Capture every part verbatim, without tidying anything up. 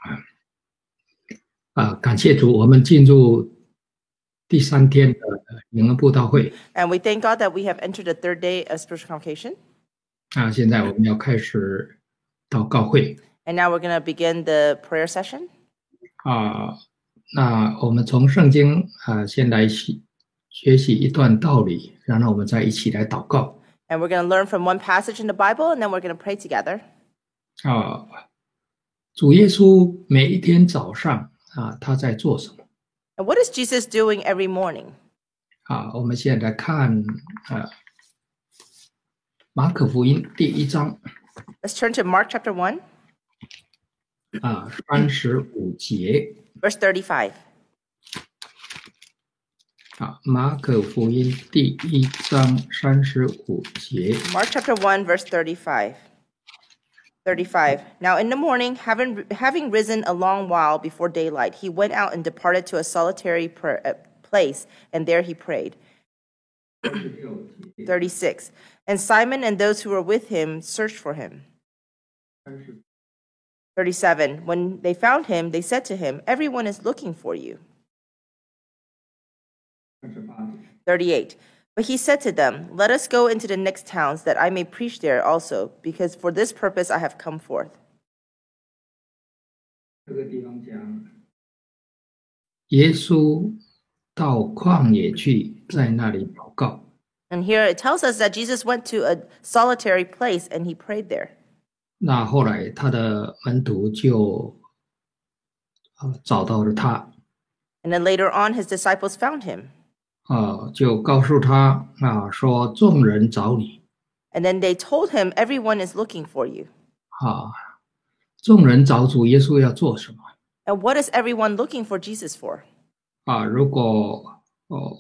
啊，感谢主，我们进入第三天的灵恩布道会。 And we thank God that we have entered the third day of spiritual convocation. 啊，现在我们要开始祷告会。 And now we're going to begin the prayer session. 啊，那我们从圣经啊先来学学习一段道理，然后我们再一起来祷告。 And we're going to learn from one passage in the Bible, and then we're going to pray together. 啊，主耶稣每一天早上啊，他在做什么？ And what is Jesus doing every morning? 啊，我们现在来看啊，马可福音第一章。 Let's turn to Mark chapter one. 啊，三十五节。 Verse thirty-five. 啊，马可福音第一章三十五节。 Mark chapter one, verse thirty-five. thirty-five. Now in the morning, having, having risen a long while before daylight, he went out and departed to a solitary prayer, uh, place, and there he prayed. thirty-six. And Simon and those who were with him searched for him. thirty-seven. When they found him, they said to him, "Everyone is looking for you." thirty-eight. But he said to them, "Let us go into the next towns, that I may preach there also, because for this purpose I have come forth." 这个地方讲，耶稣到旷野去，在那里祷告。 And here it tells us that Jesus went to a solitary place and he prayed there. 那后来他的门徒就啊找到了他， And then later on, his disciples found him. 啊，就告诉他啊说众人找你。 And then they told him, "Everyone is looking for you." 啊，众人找主耶稣要做什么？ And what is everyone looking for Jesus for? 啊，如果哦，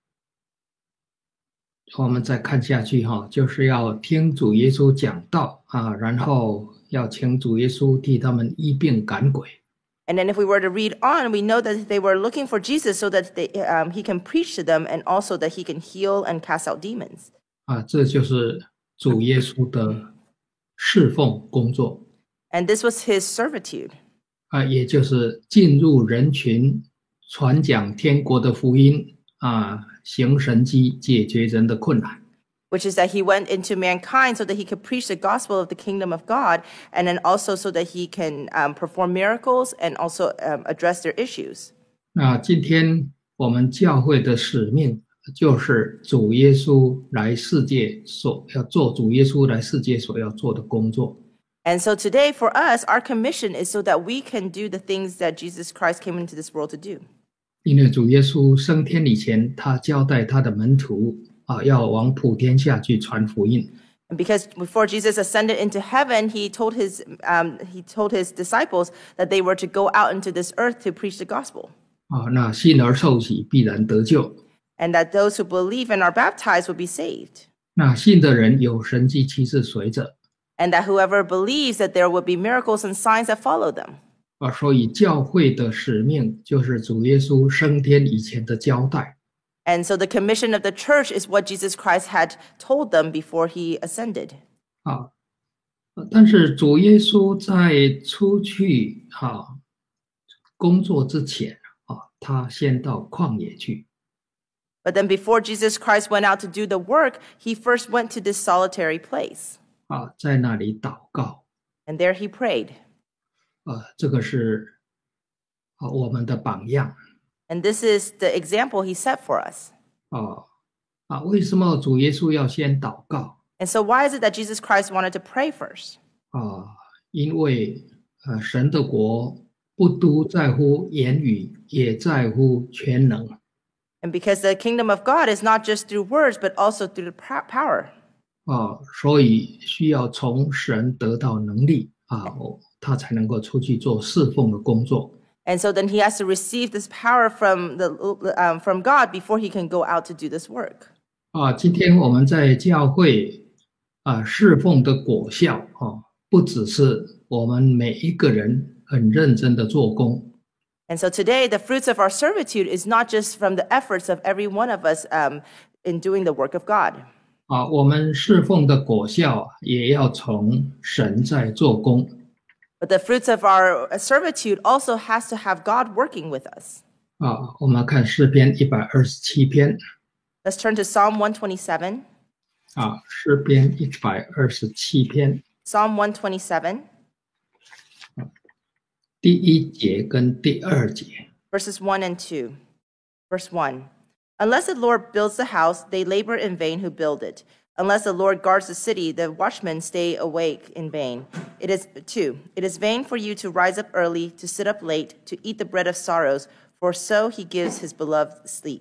我们再看下去哈，就是要听主耶稣讲道啊，然后要请主耶稣替他们医病赶鬼。 And then if we were to read on, we know that they were looking for Jesus so that they, um, he can preach to them and also that he can heal and cast out demons. 啊，这就是主耶稣的侍奉工作。 And this was his servitude. 啊，也就是进入人群，传讲天国的福音啊，行神迹，解决人的困难。 Which is that he went into mankind so that he could preach the gospel of the kingdom of God, and then also so that he can um, perform miracles and also um, address their issues. 那今天我们教会的使命就是主耶稣来世界所要做，主耶稣来世界所要做的工作。 And so today for us, our commission is so that we can do the things that Jesus Christ came into this world to do. 因为主耶稣升天以前，他交代他的门徒啊，要往普天下去传福音。 And because before Jesus ascended into heaven, he told his, um, he told his disciples that they were to go out into this earth to preach the gospel. 啊，那信而受洗必然得救。 And that those who believe and are baptized will be saved. 那信的人有神迹奇事随着。 And that whoever believes that there will be miracles and signs that follow them. 啊，所以教会的使命就是主耶稣升天以前的交代。 And so the commission of the church is what Jesus Christ had told them before he ascended. 啊，但是主耶稣在出去啊工作之前啊，他先到旷野去。 But then before Jesus Christ went out to do the work, he first went to this solitary place. 啊，在那里祷告。 And there he prayed. 啊，这个是啊我们的榜样。 And this is the example he set for us. 啊啊，为什么主耶稣要先祷告？ And so why is it that Jesus Christ wanted to pray first? 啊，因为呃，神的国不都在乎言语，也在乎全能。 And because the kingdom of God is not just through words, but also through the power. 啊，所以需要从神得到能力啊，他才能够出去做侍奉的工作。 And so then he has to receive this power from the um, from God before he can go out to do this work. 啊，今天我们在教会啊侍奉的果效啊，不只是我们每一个人很认真的做工。 And so today, the fruits of our servitude is not just from the efforts of every one of us um, in doing the work of God. 啊，我们侍奉的果效也要从神在做工。 But the fruits of our servitude also has to have God working with us. 啊，我们看诗篇一百二十七篇 Let's turn to Psalm one twenty-seven. 啊，诗篇一百二十七篇 Psalm one twenty-seven, 第一节跟第二节 verses one and two. Verse one. Unless the Lord builds the house, they labor in vain who build it. Unless the Lord guards the city, the watchmen stay awake in vain. It is two. It is vain for you to rise up early, to sit up late, to eat the bread of sorrows, for so he gives his beloved sleep.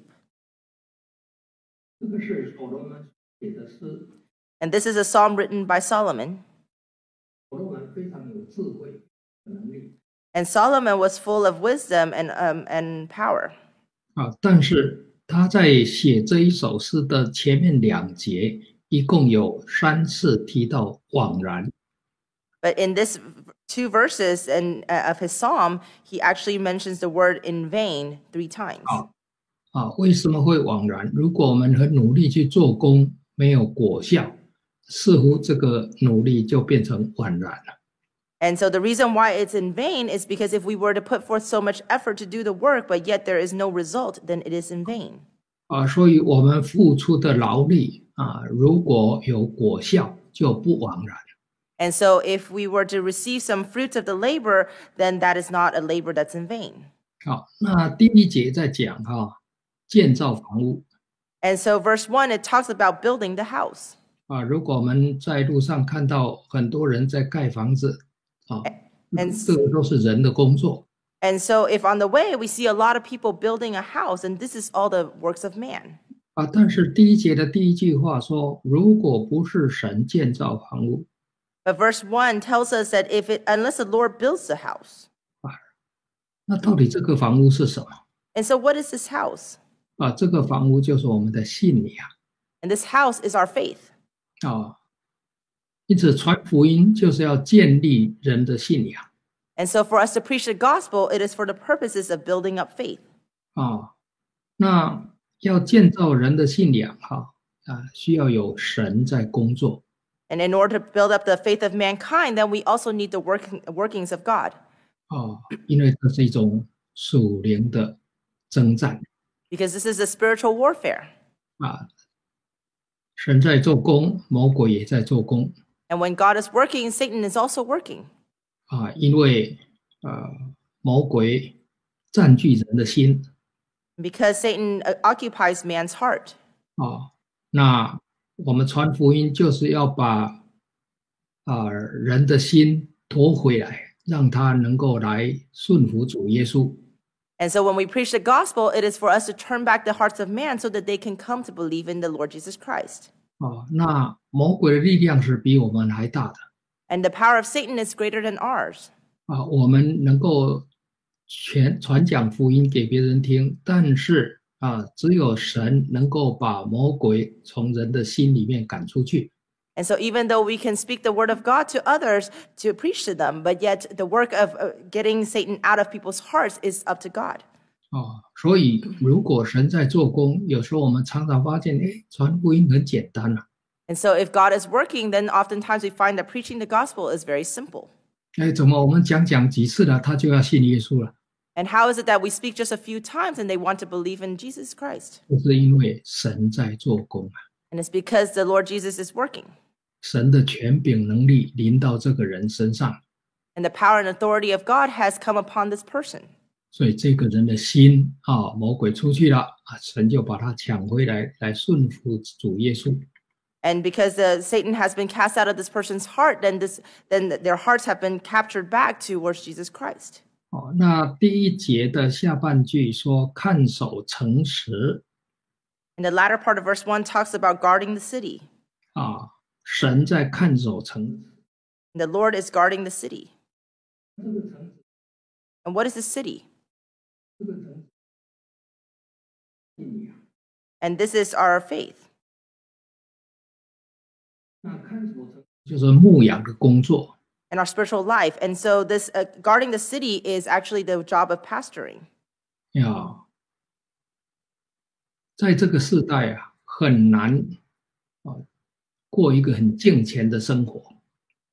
这个是所罗门写的诗， And this is a psalm written by Solomon. 所罗门非常有智慧的能力 And Solomon was full of wisdom and, um, and power. 啊，但是他在写这一首诗的前面两节，一共有三次提到枉然 But in this two verses and, uh, of his psalm, he actually mentions the word in vain three times. 啊啊，为什么会枉然？如果我们很努力去做工，没有果效，似乎这个努力就变成枉然了。 And so the reason why it's in vain is because if we were to put forth so much effort to do the work, but yet there is no result, then it is in vain. 啊，所以我们付出的劳力啊，如果有果效，就不枉然。 And so if we were to receive some fruits of the labor, then that is not a labor that's in vain. 好，那第一节在讲哈、建造房屋 And so verse one, it talks about building the house. 啊。如果我们在路上看到很多人在盖房子啊， And 这个都是人的工作 And so if on the way we see a lot of people building a house, and this is all the works of man. 啊。但是第一节的第一句话说，如果不是神建造房屋 But verse one tells us that if it, unless the Lord builds the house. 那到底这个房屋是什么 And so what is this house? 啊？这个房屋就是我们的信仰 And this house is our faith. 啊。因此，传福音就是要建立人的信仰 And so for us to preach the gospel, it is for the purposes of building up faith. 啊。那要建造人的信仰哈啊，需要有神在工作 And in order to build up the faith of mankind, then we also need the working, workings of God. 啊，因为这是一种属灵的征战 Because this is a spiritual warfare. 啊。神在做工，魔鬼也在做工 And when God is working, Satan is also working. 啊。因为呃，魔鬼占据人的心 Because Satan uh, occupies man's heart. 啊。那我们传福音就是要把啊人的心夺回来，让他能够来顺服主耶稣 And so when we preach the gospel, it is for us to turn back the hearts of man so that they can come to believe in the Lord Jesus Christ. 啊。那魔鬼的力量是比我们还大的 And the power of Satan is greater than ours. 啊。我们能够全传讲福音给别人听，但是啊，只有神能够把魔鬼从人的心里面赶出去 And so even though we can speak the word of God to others to preach to them, but yet the work of uh, getting Satan out of people's hearts is up to God. 啊。所以如果神在做工，有时候我们常常发现，哎，传福音很简单啊， And so if God is working, then oftentimes we find that preaching the gospel is very simple. 哎，怎么我们讲讲几次了，他就要信耶稣了？ And how is it that we speak just a few times and they want to believe in Jesus Christ? 就是因为神在做工啊， And it's because the Lord Jesus is working. 神的权柄能力临到这个人身上， And the power and authority of God has come upon this person. 所以这个人的心啊，魔鬼出去了啊，神就把他抢回来，来顺服主耶稣。 And because the, Satan has been cast out of this person's heart, then, this, then their hearts have been captured back towards Jesus Christ. 哦，那第一节的下半句说看守诚实 And the latter part of verse one talks about guarding the city. 啊，神在看守诚实。 And the Lord is guarding the city. 这个诚实， And what is the city? 这个诚实，信仰。 And this is our faith. 那看守诚实就是牧养的工作 And our spiritual life. And so this uh, guarding the city is actually the job of pastoring. 呀。在这个时代啊，很难啊过一个很敬虔的生活。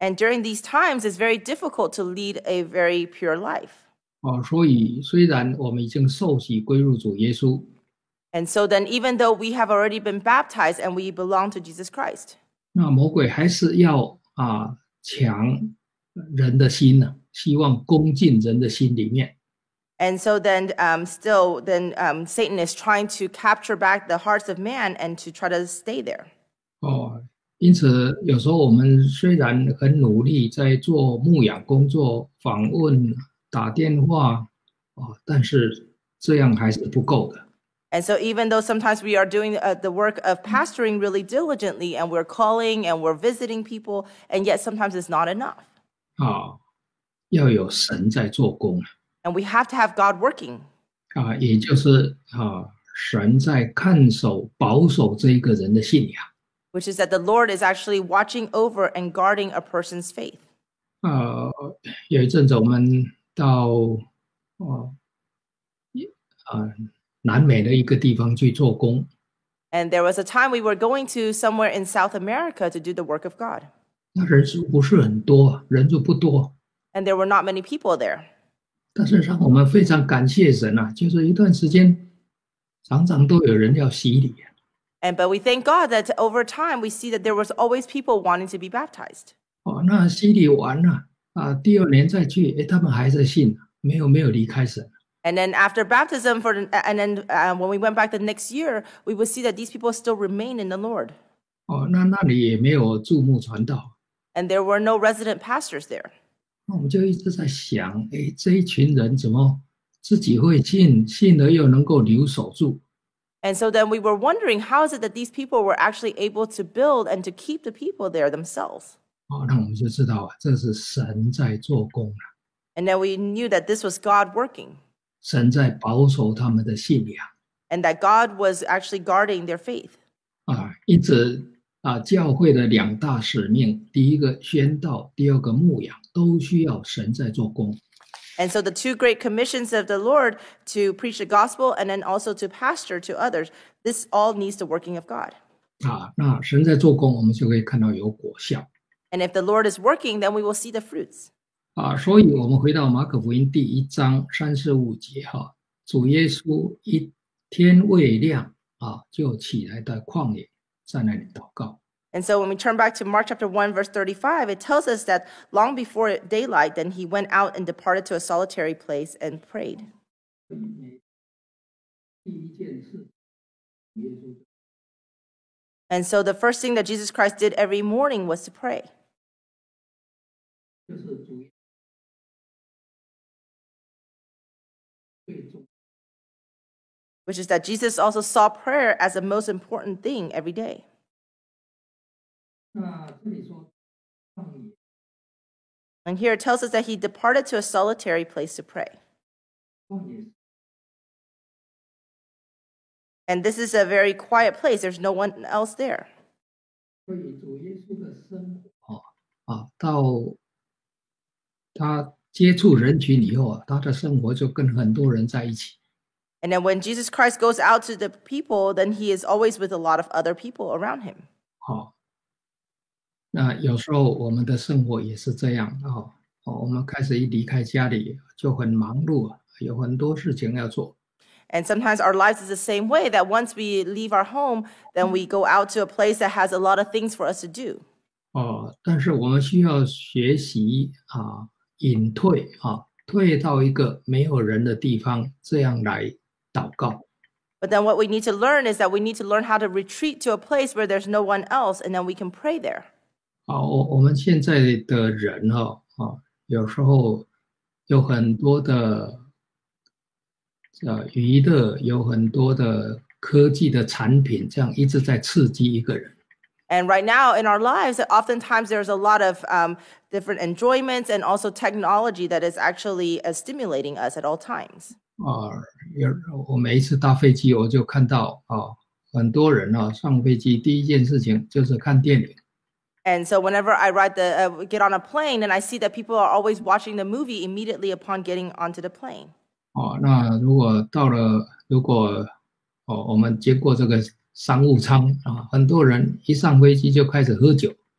And during these times, it's very difficult to lead a very pure life. 哦，所以虽然我们已经受洗归入主耶稣， And so then, even though we have already been baptized and we belong to Jesus Christ, 那魔鬼还是要啊抢人的心呢，希望攻进人的心里面。 and so then um, still, then um, Satan is trying to capture back the hearts of man and to try to stay there. 哦，因此有时候我们虽然很努力在做牧养工作、访问、打电话啊，但是这样还是不够的。 And so even though sometimes we are doing uh, the work of pastoring really diligently and we're calling and we're visiting people, and yet sometimes it's not enough. 啊，要有神在做工 And we have to have God working. 啊，也就是啊，神在看守、保守这一个人的信仰。 Which is that the Lord is actually watching over and guarding a person's faith. 呃，有一阵子我们到哦，啊南美的一个地方去做工， And there was a time we were going to somewhere in South America to do the work of God. 那人数不是很多，人数不多， And there were not many people there. 但是让我们非常感谢神啊，就是一段时间常常都有人要洗礼。 And but we thank God that over time we see that there was always people wanting to be baptized. 哦，那洗礼完了啊，第二年再去，诶，他们还在信，没有没有离开神。 And then after baptism, for and then uh, when we went back the next year, we would see that these people still remain in the Lord. 哦，那那里也没有注目传道， And there were no resident pastors there. 那我们就一直在想，诶，这一群人怎么自己会信，信了又能够留守住？ And so then we were wondering, how is it that these people were actually able to build and to keep the people there themselves? 哦，那我们就知道啊，这是神在做工了， And then we knew that this was God working 神在保守他们的信仰 and that God was actually guarding their faith. 啊。因此啊，教会的两大使命，第一个宣道，第二个牧养，都需要神在做工。 And so the two great commissions of the Lord to preach the gospel and then also to pastor to others, this all needs the working of God. 啊，那神在做工，我们就可以看到有果效 And if the Lord is working, then we will see the fruits. 啊。所以，我们回到马可福音第一章三十五节哈，主耶稣一天未亮啊，就起来在旷野，在那里祷告。 And so when we turn back to Mark chapter one, verse thirty-five, it tells us that long before daylight, then he went out and departed to a solitary place and prayed. 第一件事，耶稣 And so the first thing that Jesus Christ did every morning was to pray. 就是主最重 Which is that Jesus also saw prayer as the most important thing every day. 那这里说旷野 And here it tells us that he departed to a solitary place to pray. 旷野 And this is a very quiet place. There's no one else there. 所以主耶稣的生活啊，到他接触人群以后啊，他的生活就跟很多人在一起。 And then when Jesus Christ goes out to the people, then he is always with a lot of other people around him. 好，那有时候我们的生活也是这样啊。哦，我们开始一离开家里就很忙碌啊，有很多事情要做。 And sometimes our lives is the same way, that once we leave our home, then we go out to a place that has a lot of things for us to do. 哦，但是我们需要学习啊，隐退啊，退到一个没有人的地方，这样来祷告。 But then what we need to learn is that we need to learn how to retreat to a place where there's no one else, and then we can pray there. 啊，我我们现在的人哈啊，有时候有很多的呃娱乐，有很多的科技的产品，这样一直在刺激一个人。 And right now in our lives, oftentimes there's a lot of um, different enjoyments and also technology that is actually uh, stimulating us at all times. 啊，有我每一次搭飞机，我就看到啊，很多人啊上飞机第一件事情就是看电影。 And so whenever I ride the uh, get on a plane, and I see that people are always watching the movie immediately upon getting onto the plane. 哦，那如果到了，如果哦我们经过这个商务舱啊，很多人一上飞机就开始喝酒。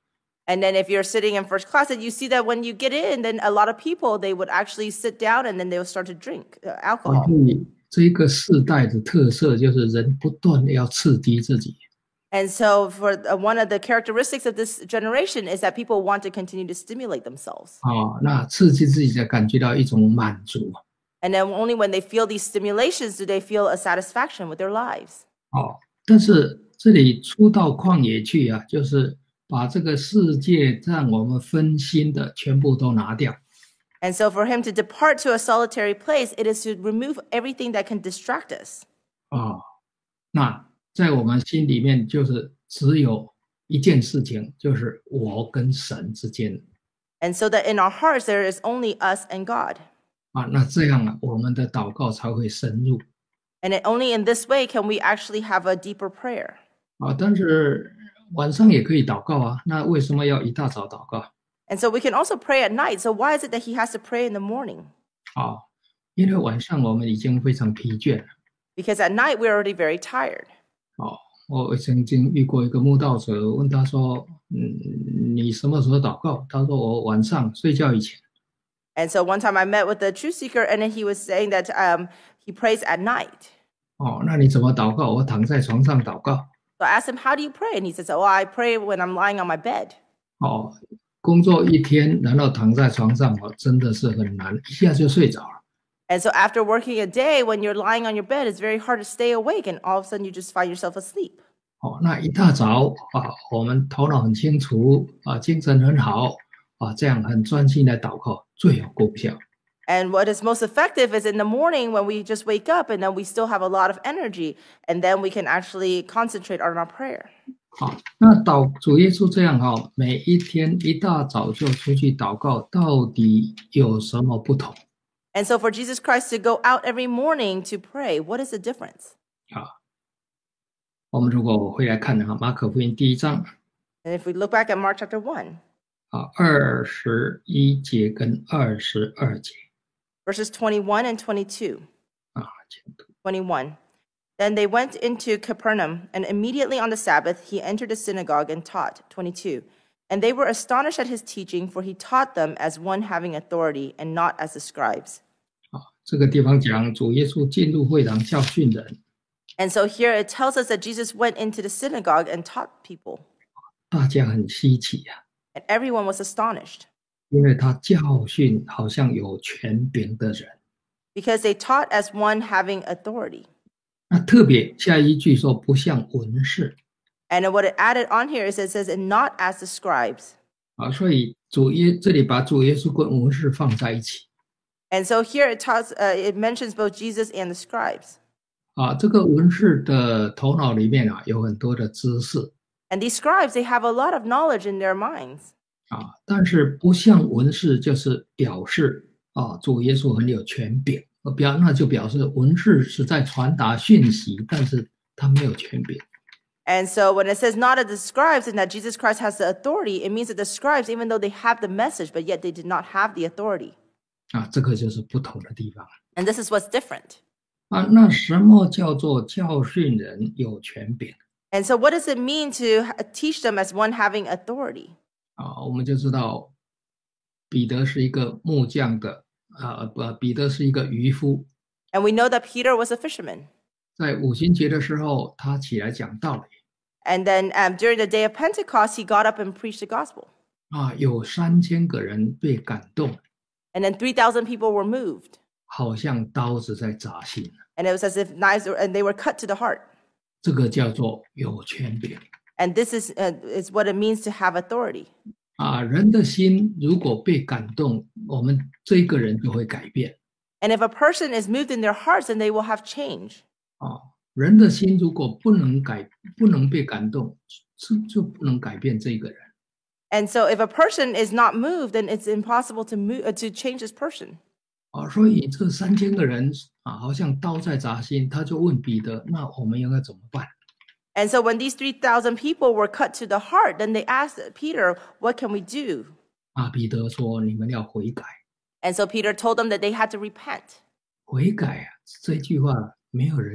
And then if you're sitting in first class, and you see that when you get in, then a lot of people, they would actually sit down and then they would start to drink uh, 啊， alcohol. 所以这个世代的特色就是人不断地要刺激自己。 And so for uh, one of the characteristics of this generation is that people want to continue to stimulate themselves. 啊，那刺激自己才感觉到一种满足。 And then only when they feel these stimulations do they feel a satisfaction with their lives. 哦，但是这里出到旷野去啊，就是把这个世界让我们分心的全部都拿掉。 And so for him to depart to a solitary place, it is to remove everything that can distract us. 啊，那在我们心里面就是只有一件事情，就是我跟神之间。 And so that in our hearts there is only us and God. 啊，那这样啊，我们的祷告才会深入。 And it, only in this way can we actually have a deeper prayer. 啊，但是晚上也可以祷告啊，那为什么要一大早祷告？ And so we can also pray at night. So why is it that he has to pray in the morning? 啊，因为晚上我们已经非常疲倦了。 Because at night we're already very tired. 哦，我曾经遇过一个慕道者，问他说：“嗯，你什么时候祷告？”他说：“我晚上睡觉以前。” And so one time I met with the truth seeker, and then he was saying that um, he prays at night. 哦，那你怎么祷告？我躺在床上祷告。 So I asked him, how do you pray? And he says, oh, I pray when I'm lying on my bed. 哦，工作一天，然后躺在床上，哦，真的是很难，一下就睡着了。 And so after working a day, when you're lying on your bed, it's very hard to stay awake, and all of a sudden you just find yourself asleep. 哦，那一大早啊，我们头脑很清楚啊，精神很好啊，这样很专心来祷告，最有功效。 And what is most effective is in the morning when we just wake up and then we still have a lot of energy, and then we can actually concentrate on our prayer. 好，那祷主耶稣这样哈、哦，每一天一大早就出去祷告，到底有什么不同？ And so for Jesus Christ to go out every morning to pray, what is the difference? 啊，我们如果回来看哈，马可福音第一章 And if we look back at Mark chapter one, 啊，二十一节跟二十二节 verses twenty-one and twenty-two. 啊，请读 twenty-one. Then they went into Capernaum, and immediately on the Sabbath he entered the synagogue and taught. twenty-two. And they were astonished at his teaching, for he taught them as one having authority and not as the scribes. 啊，这个地方讲主耶稣进入会堂教训人， And so here it tells us that Jesus went into the synagogue and taught people, 大家很稀奇呀、 and everyone was astonished 因为他教训好像有权柄的人。 because they taught as one having authority. 那特别下一句说不像文士 And what it added on here is it says, and not as the scribes. 啊，所以主耶这里把主耶稣跟文士放在一起 And so here it talks, uh, it mentions both Jesus and the scribes. 啊。这个文士的头脑里面啊有很多的知识 And these scribes, they have a lot of knowledge in their minds. 啊，但是不像文士就是表示啊主耶稣很有权柄，表那就表示文士是在传达讯息，但是他没有权柄。 And so when it says not as the scribes and that Jesus Christ has the authority, it means that the scribes, even though they have the message, but yet they did not have the authority. 啊，这个就是不同的地方 And this is what's different. 啊。那什么叫做教训人有权柄 And so what does it mean to ha- teach them as one having authority? 啊？我们就知道彼得是一个木匠的啊，不，彼得是一个渔夫， And we know that Peter was a fisherman. 在五旬节的时候，他起来讲道理 And then um, during the day of Pentecost, he got up and preached the gospel. 啊，有三千个人被感动， And then three thousand people were moved. 好像刀子在扎心， And it was as if knives were, and they were cut to the heart. 这个叫做有权柄 And this is, uh, is what it means to have authority. 啊。人的心如果被感动，我们这个人就会改变 And if a person is moved in their hearts, then they will have change. 啊。人的心如果不能改，不能被感动，就就不能改变这个人。 And so if a person is not moved, then it's impossible to move, uh, to change this person. 啊，所以这三千个人啊，好像刀在扎心，他就问彼得：“那我们应该怎么办 And so when these three thousand people were cut to the heart, then they asked Peter, what can we do? 啊？”彼得说：“你们要悔改。 And so Peter told them that they had to repent. ”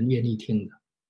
悔改啊，这句话没有人愿意听的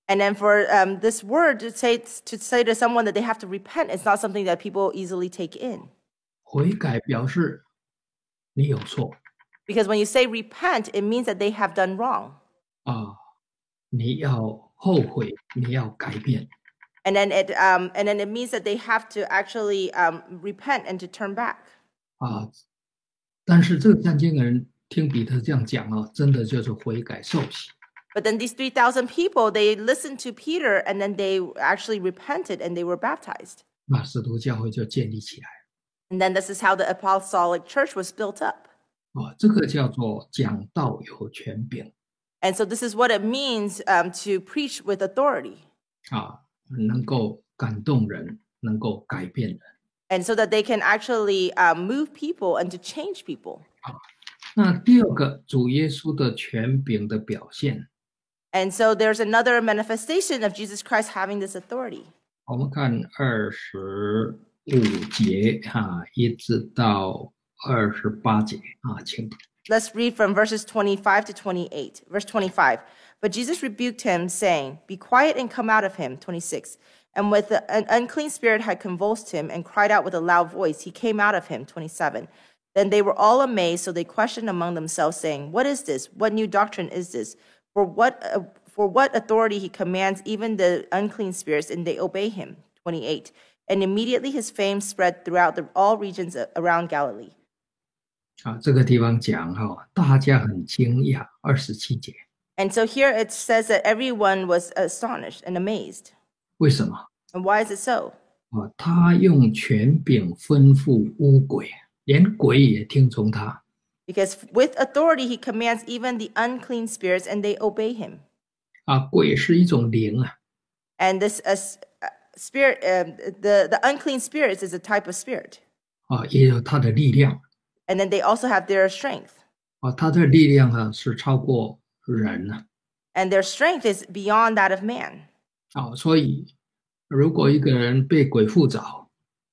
And then for um, this word to say to say to someone that they have to repent, it's not something that people easily take in. 悔改表示你有错 Because when you say repent, it means that they have done wrong. 啊，你要后悔，你要改变 And then it um, and then it means that they have to actually um, repent and to turn back. 啊。但是这三千个人听彼得这样讲啊，真的就是悔改受洗。 But then these three thousand people, they listened to Peter and then they actually repented and they were baptized. 那使徒教会就建立起来 And then this is how the apostolic church was built up. 啊，这个叫做讲道有权柄 And so this is what it means um, to preach with authority. 啊，能够感动人，能够改变人。 And so that they can actually um, move people and to change people. 那第二个，主耶稣的权柄的表现， And so there's another manifestation of Jesus Christ having this authority. 我们看二十五节哈、啊，一直到二十八节啊，请。 Let's read from verses twenty-five to twenty-eight. Verse twenty-five. But Jesus rebuked him, saying, Be quiet and come out of him. twenty-six. And with the, an unclean spirit had convulsed him and cried out with a loud voice, he came out of him. twenty-seven. Then they were all amazed, so they questioned among themselves, saying, What is this? What new doctrine is this? For what, uh, for what authority he commands even the unclean spirits, and they obey him. twenty-eight. And immediately his fame spread throughout the, all regions around Galilee. 啊，这个地方讲哈、哦，大家很惊讶。二十七节， And so here it says that everyone was astonished and amazed. 为什么？ And why is it so? 啊，他用权柄吩咐污鬼，连鬼也听从他。 Because with authority he commands even the unclean spirits, and they obey him. 啊，鬼是一种灵啊， And this uh, spirit, um, the the unclean spirits is a type of spirit. 啊，也有他的力量。 And then they also have their strength. 啊，他的力量啊是超过人啊。 And their strength is beyond that of man. 啊，所以如果一个人被鬼附着，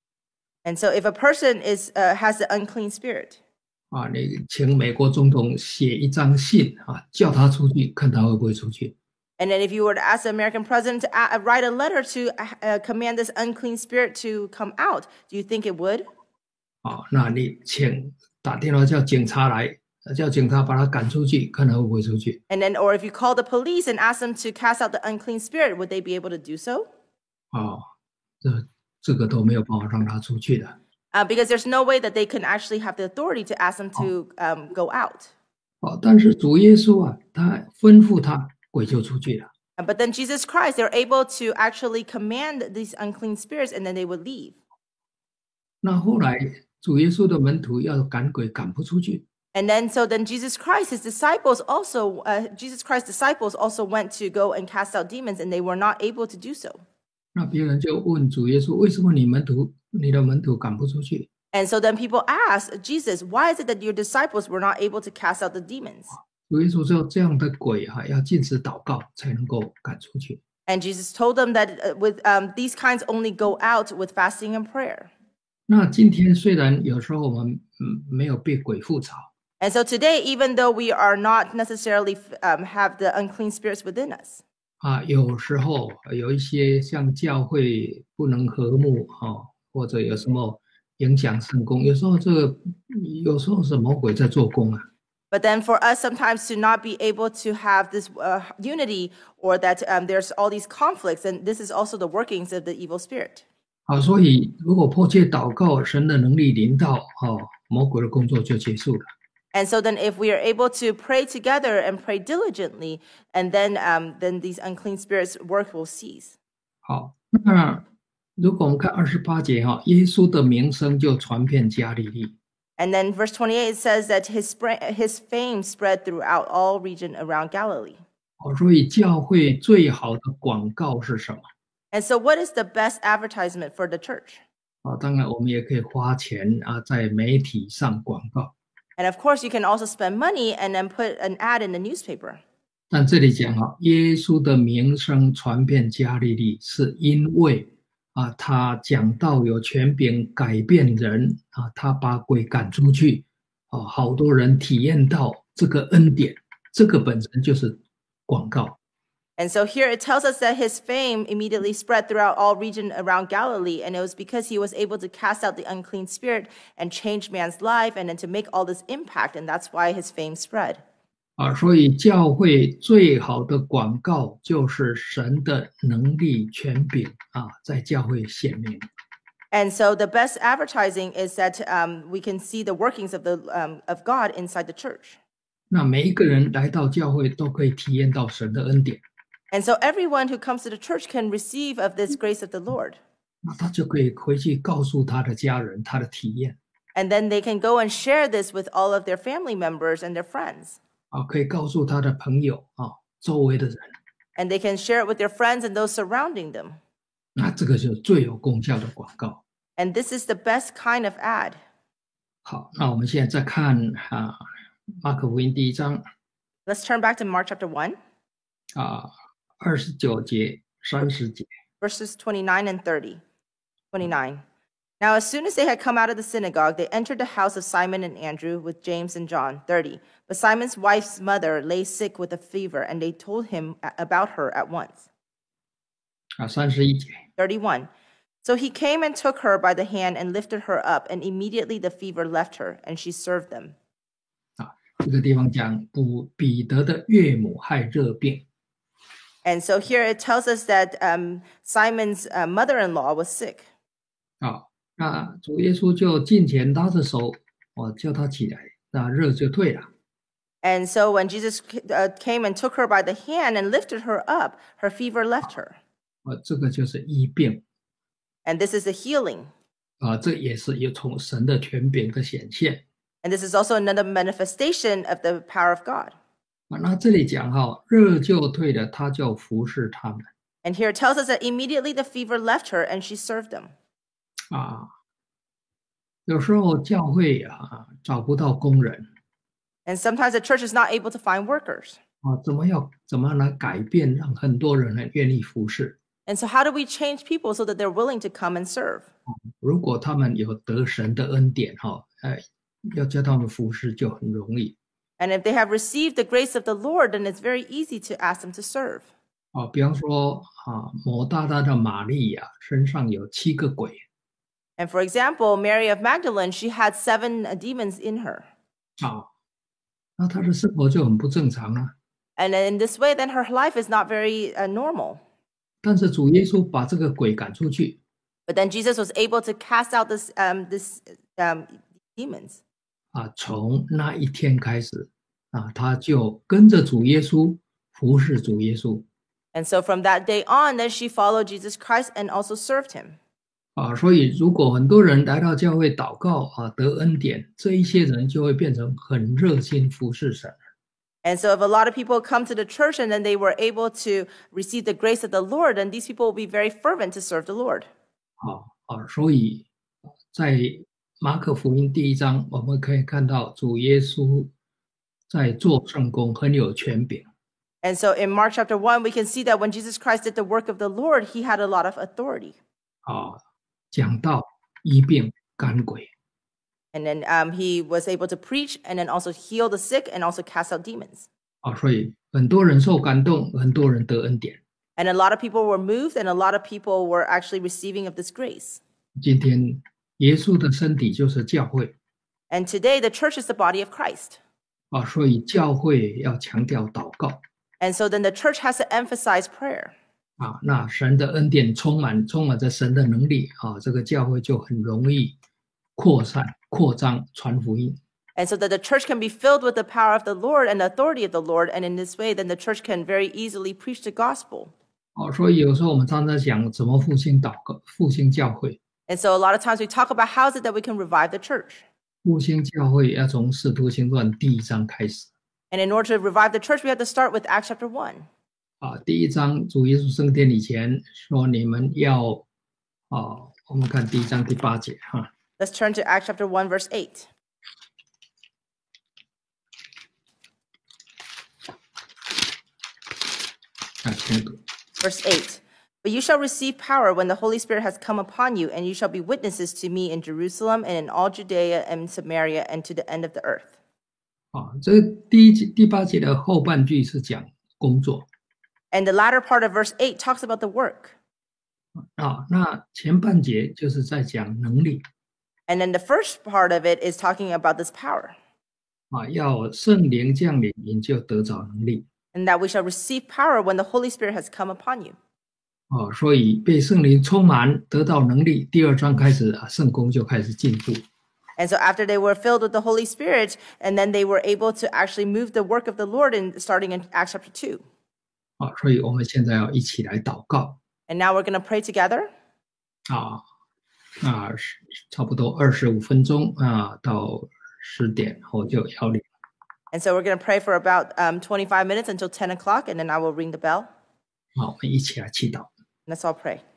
And so if a person is uh, has the unclean spirit, 啊，你请美国总统写一张信啊，叫他出去，看他会不会出去。 and then if you were to ask the American president to uh, write a letter to uh, command this unclean spirit to come out, do you think it would? 啊，那你请打电话叫警察来，叫警察把他赶出去，看他会不会出去。 And then, or if you call the police and ask them to cast out the unclean spirit, would they be able to do so? 啊，这这个都没有办法让他出去的。 Uh, because there's no way that they can actually have the authority to ask them to um, go out. 哦，但是主耶稣啊，他吩咐他，鬼就出去了。 Uh, But then Jesus Christ, they're able to actually command these unclean spirits, and then they would leave. 那后来主耶稣的门徒要赶鬼，赶不出去。 And then, so then Jesus Christ, his disciples also, uh, Jesus Christ's disciples also went to go and cast out demons, and they were not able to do so. 那别人就问主耶稣，为什么你门徒、你的门徒赶不出去？ And so then people asked Jesus, why is it that your disciples were not able to cast out the demons? 主耶稣说，这样的鬼哈、啊，要禁止祷告才能够赶出去。 And Jesus told them that uh, with um, these kinds only go out with fasting and prayer. 那今天虽然有时候我们嗯没有被鬼附着， And so today, even though we are not necessarily um, have the unclean spirits within us, 啊，有时候有一些像教会不能和睦哈、哦，或者有什么影响圣工，有时候这个有时候是魔鬼在做工啊。 but then for us sometimes to not be able to have this uh, unity, or that um, there's all these conflicts, and this is also the workings of the evil spirit. 好，所以如果迫切祷告，神的能力临到，哦，魔鬼的工作就结束了。 And so then if we are able to pray together and pray diligently, and then um, then these unclean spirits' work will cease. 好，那如果我们看二十八节哈，耶稣的名声就传遍加利利。 And then verse twenty-eight says that his, spra- his fame spread throughout all region around Galilee. 哦，所以教会最好的广告是什么？ And so what is the best advertisement for the church? 啊，当然我们也可以花钱啊，在媒体上广告。 And of course, you can also spend money and then put an ad in the newspaper. 但这里讲哈，耶稣的名声传遍加利利，是因为啊，他讲道有权柄改变人啊，他把鬼赶出去，啊，好多人体验到这个恩典，这个本身就是广告。 And so here it tells us that his fame immediately spread throughout all region around Galilee, and it was because he was able to cast out the unclean spirit and change man's life, and then to make all this impact, and that's why his fame spread. 啊，所以教会最好的广告就是神的能力权柄啊，在教会显明。 And so the best advertising is that um, we can see the workings of the um, of God inside the church. 那每一个人来到教会都可以体验到神的恩典， And so everyone who comes to the church can receive of this grace of the Lord. 那他就可以回去告诉他的家人他的体验， And then they can go and share this with all of their family members and their friends. 啊，可以告诉他的朋友啊，周围的人， And they can share it with their friends and those surrounding them. 那这个就是最有功效的广告。 And this is the best kind of ad. 好，那我们现在再看啊，马可福音第一章 Let's turn back to Mark chapter one, 啊，二十九节、三十节。 verses twenty-nine and thirty. twenty-nine. Now, as soon as they had come out of the synagogue, they entered the house of Simon and Andrew with James and John. thirty. But Simon's wife's mother lay sick with a fever, and they told him about her at once. 啊，三十一节。 thirty-one. So he came and took her by the hand and lifted her up, and immediately the fever left her, and she served them. 啊，这个地方讲彼彼得的岳母害热病。 And so here it tells us that um, Simon's uh, mother-in-law was sick. 啊，那主耶稣就近前拉着手，我叫他起来，那热就退了。 And so when Jesus uh, came and took her by the hand and lifted her up, her fever left her. 啊，这个就是医病。 And this is the healing. 啊，这也是有从神的权柄的显现。 And this is also another manifestation of the power of God. 啊，那这里讲哈，热就退了，他就服侍他们。 And here it tells us that immediately the fever left her and she served them. 啊，有时候教会啊找不到工人， And sometimes the church is not able to find workers. 啊，怎么要怎么来改变，让很多人很愿意服侍？ And so how do we change people so that they're willing to come and serve? 如果他们有得神的恩典哈，哎，要叫他们服侍就很容易。 And if they have received the grace of the Lord, then it's very easy to ask them to serve. 啊，比方说啊，某大大的玛利亚身上有七个鬼 And for example, Mary of Magdalene, she had seven uh, demons in her. 啊，那她的生活就很不正常啊。 And in this way, then her life is not very uh, normal. 但是主耶稣把这个鬼赶出去， But then Jesus was able to cast out this, um, this um, demons. 啊，从那一天开始啊，他就跟着主耶稣服侍主耶稣 And so from that day on, then she followed Jesus Christ and also served him. 啊。所以如果很多人来到教会祷告啊，得恩典，这一些人就会变成很热心服侍神。 And so if a lot of people come to the church and then they were able to receive the grace of the Lord, then these people will be very fervent to serve the Lord. 啊啊，所以在马可福音第一章，我们可以看到主耶稣在做圣工很有权柄 And so in Mark chapter one, we can see that when Jesus Christ did the work of the Lord, he had a lot of authority. 啊，讲道、医病、赶鬼 And then um, he was able to preach and then also heal the sick and also cast out demons. 啊，所以很多人受感动，很多人得恩典。 And a lot of people were moved and a lot of people were actually receiving of this grace. 今天耶稣的身体就是教会 And today, the church is the body of Christ. 啊，所以教会要强调祷告 And so then the church has to emphasize prayer. 啊。那神的恩典充满，充满着神的能力啊，这个教会就很容易扩散、扩张、传福音 And so that the church can be filled with the power of the Lord and the authority of the Lord. And in this way, then the church can very easily preach the gospel. 哦。所以有时候我们常常讲怎么复兴祷告、复兴教会。 And so a lot of times we talk about how is it that we can revive the church. 复兴教会要从使徒行传第一章开始 And in order to revive the church, we have to start with Acts chapter one. 啊。第一章主耶稣升天以前说你们要啊，我们看第一章第八节哈。 Let's turn to Acts chapter one, verse eight. 啊，请读。 Verse eight. But you shall receive power when the Holy Spirit has come upon you, and you shall be witnesses to me in Jerusalem and in all Judea and Samaria and to the end of the earth. 啊，这第一节第八节的后半句是讲工作 And the latter part of verse eight talks about the work. 啊，那前半节就是在讲能力 And then the first part of it is talking about this power, 啊，要圣灵降临，你就得着能力 and that we shall receive power when the Holy Spirit has come upon you. 哦，所以被圣灵充满，得到能力。第二章开始啊，圣工就开始进步 And so after they were filled with the Holy Spirit, and then they were able to actually move the work of the Lord in starting in Acts chapter two. 啊，所以我们现在要一起来祷告 And now we're going to pray together. 啊啊，是差不多二十五分钟啊，到十点后就要领 And so we're going to pray for about um, twenty-five minutes until ten o'clock, and then I will ring the bell. 好，我们一起来祈祷。 Let's all pray.